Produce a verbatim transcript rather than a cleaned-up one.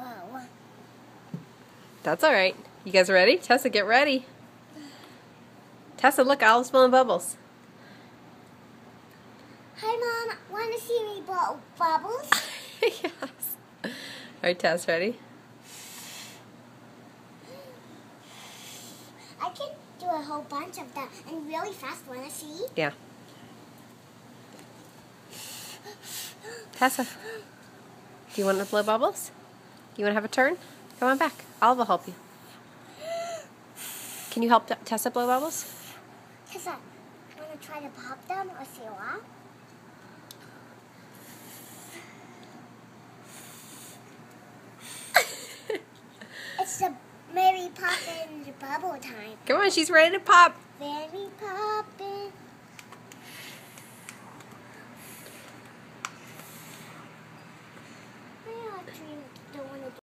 Whoa. That's all right. You guys ready? Tessa, get ready. Tessa, look, Olive's blowing bubbles. Hi, Mom. Want to see me blow bubbles? Yes. All right, Tess, ready? I can do a whole bunch of them and really fast. Want to see? Yeah. Tessa, do you want to blow bubbles? You want to have a turn? Come on back. Olive will help you. Can you help T- Tessa blow bubbles? Tessa, want to try to pop them or see what? It's the Mary Poppins bubble time. Come on, she's ready to pop. Mary Poppins. I actually don't want to